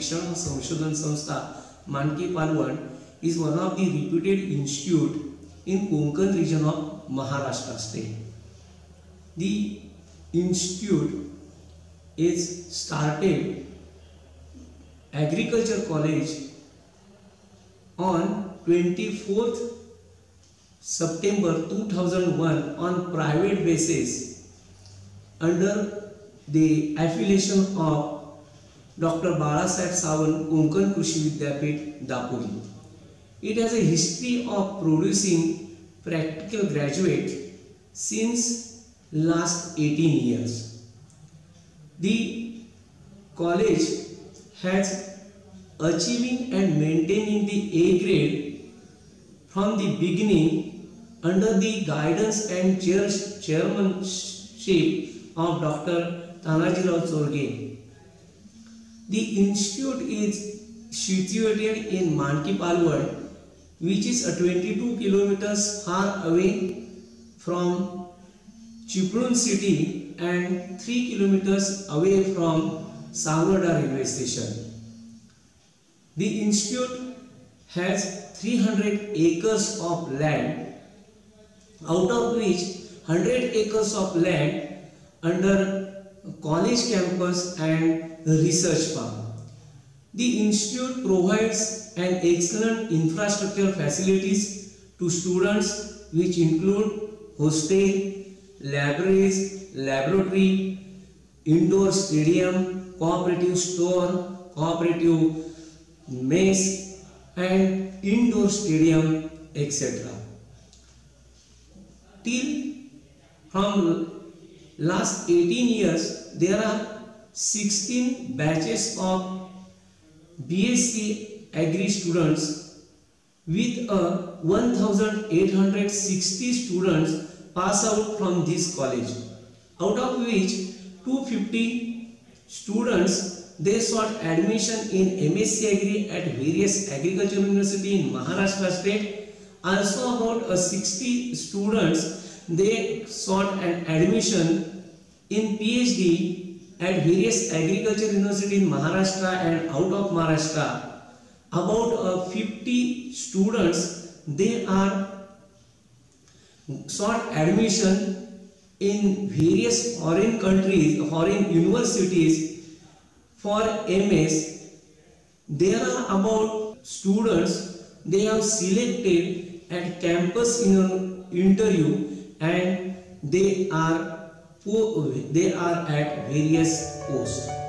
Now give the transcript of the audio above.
शिक्षण व संशोधन संस्था मानकी Palwan is one of the reputed institute in Konkan region of Maharashtra state. The institute is started agriculture college on 24th September 2001 on private basis under the affiliation of Dr. Balasaheb Sawant Konkan Krishi Vidyapith Dapuri. It has a history of producing practical graduates since last 18 years. The college has achieving and maintaining the A grade from the beginning under the guidance and chairmanship of Dr. Tanajirao Cholge. The institute is situated in Manki Palwad, which is 22 kilometers far away from Chipadum city and 3 kilometers away from Savarda railway station. The institute has 300 acres of land, out of which 100 acres of land under college campus and research farm. The institute provides an excellent infrastructure facilities to students, which include hostel, libraries, laboratory, indoor stadium, cooperative store, cooperative mess and indoor stadium, etc. From last 18 years, there are 16 batches of BSc Agri students with 1,860 students pass out from this college, out of which 250 students they sought admission in MSc Agri at various agricultural university in Maharashtra state. Also about 60 students they sought an admission in PhD at various agricultural university in Maharashtra and out of Maharashtra. About 50 students they are sought admission in various foreign countries, foreign universities for MS. There are about students they have selected at campus interview and they are at various posts.